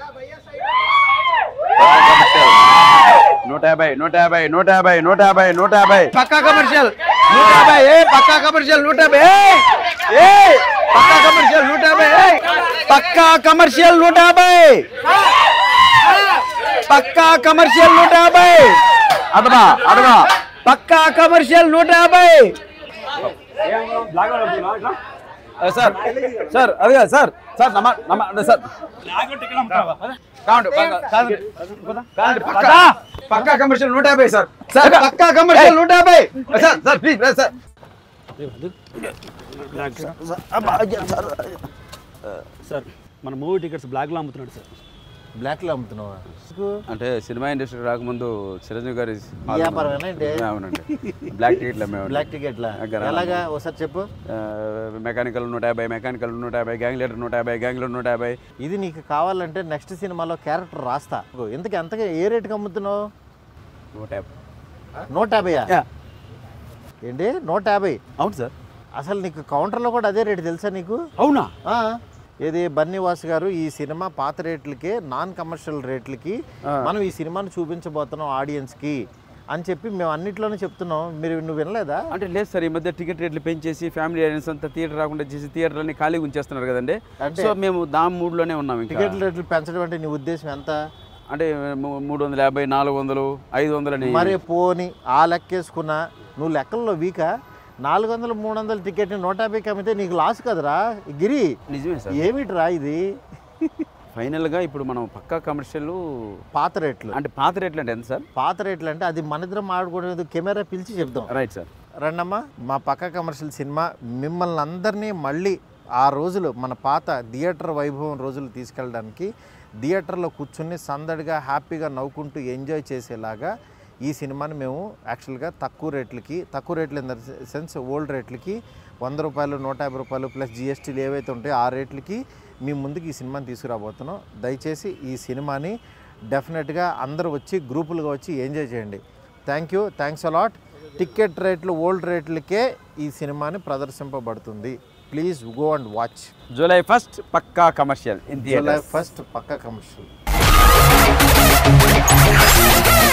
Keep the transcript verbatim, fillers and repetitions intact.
నూట యాభై నూట యాభై నూట యాభై నూట యాభై నూట యాభై పక్కా కమర్షియల్ నూట యాభై ఏ పక్కా కమర్షియల్ నూట యాభై ఏ పక్కా కమర్షియల్ నూట యాభై పక్కా కమర్షియల్ నూట యాభై పక్కా కమర్షియల్ నూట యాభై అదమా అదమా పక్కా కమర్షియల్ నూట యాభై సార్ సార్ అది కాదు సార్ సార్ నమ్మ నమ్మ సార్ పక్కా కమర్షియల్ నూట యాభై సార్ సార్ పక్కా కమర్షియల్ నూట యాభై sir sir please sir sir మన మూవీ టికెట్స్ బ్లాక్లో అమ్ముతున్నాడు సార్. బ్లాక్లో అమ్ముతున్నావా? అంటే సినిమా ఇండస్ట్రీ రాకముందు చిరంజీవి గారి వ్యాపారమేనా? అవునండి. బ్లాక్ టికెట్లు బ్లాక్ టికెట్లా ఎలాగా ఒకసారి చెప్పు. మెకానికల్ నూట యాభై మెకానికల్ నూట యాభై గ్యాంగ్ లీడర్ నూట యాభై గ్యాంగ్ లీడర్ నూట యాభై. ఇది నీకు కావాలంటే నెక్స్ట్ సినిమాలో క్యారెక్టర్ రాస్తా. ఎందుకు అంతగా ఏ రేటుకి అమ్ముతున్నావు? నూట యాభై నూట యాభైయా ఏంటి? నూట యాభై? అవును సార్. అసలు నీకు కౌంటర్లో కూడా అదే రేటు తెలుసా నీకు? అవునా? ఏది బన్నీవాస్ గారు ఈ సినిమా పాత రేట్లకి నాన్ కమర్షియల్ రేట్లకి మనం ఈ సినిమాను చూపించబోతున్నాం ఆడియన్స్కి అని చెప్పి మేము అన్నిట్లోనే చెప్తున్నాం. మీరు నువ్వు వినలేదా? అంటే లేదు సార్, ఈ మధ్య టికెట్ రేట్లు పెంచేసి ఫ్యామిలీ ఆడియన్స్ అంతా థియేటర్ రాకుండా చేసి థియేటర్లని ఖాళీగా ఉంచేస్తున్నారు కదండి. సో మేము దాని మూడులోనే ఉన్నాం. టికెట్ రేట్లు పెంచడం అంటే నీ ఉద్దేశం ఎంత? అంటే మూడు వందల యాభై నాలుగు వందలు ఐదు వందలని. మరి పోని ఆ లెక్కేసుకున్నా నువ్వు లెక్కల్లో వీక నాలుగు వందలు మూడు వందల టికెట్ నూట యాభైకి అమ్మితే నీకు లాస్ కదరా గిరి. నిజమే సార్. ఏమిట్రా ఇది? ఫైనల్గా ఇప్పుడు మనం పక్కా కమర్షియల్ పాత రేట్లు అంటే పాత రేట్లు అంటే ఎంత సార్? పాత రేట్లు అంటే అది మన ఇద్దరం ఆడుకునేది కెమెరా పిలిచి చెప్తాం. Right sir. రండమ్మా మా పక్కా కమర్షియల్ సినిమా మిమ్మల్ని అందరినీ మళ్ళీ ఆ రోజులు మన పాత థియేటర్ వైభవం రోజులు తీసుకెళ్ళడానికి థియేటర్లో కూర్చుని సందడిగా హ్యాపీగా నవ్వుకుంటూ ఎంజాయ్ చేసేలాగా ఈ సినిమాని మేము యాక్చువల్గా తక్కువ రేట్లకి తక్కువ రేట్లు ఇన్ ద సెన్స్ ఓల్డ్ రేట్లకి వంద రూపాయలు నూట యాభై రూపాయలు ప్లస్ జిఎస్టీలు ఏవైతే ఉంటాయో ఆ రేట్లకి మీ ముందుకు ఈ సినిమాని తీసుకురాబోతున్నాం. దయచేసి ఈ సినిమాని డెఫినెట్గా అందరూ వచ్చి గ్రూపులుగా వచ్చి ఎంజాయ్ చేయండి. Thank you, thanks a lot. Ticket రేట్లు ఓల్డ్ రేట్లకే ఈ సినిమాని ప్రదర్శింపబడుతుంది. Please go and watch. July first పక్కా కమర్షియల్. జూలై ఫస్ట్ పక్కా కమర్షియల్.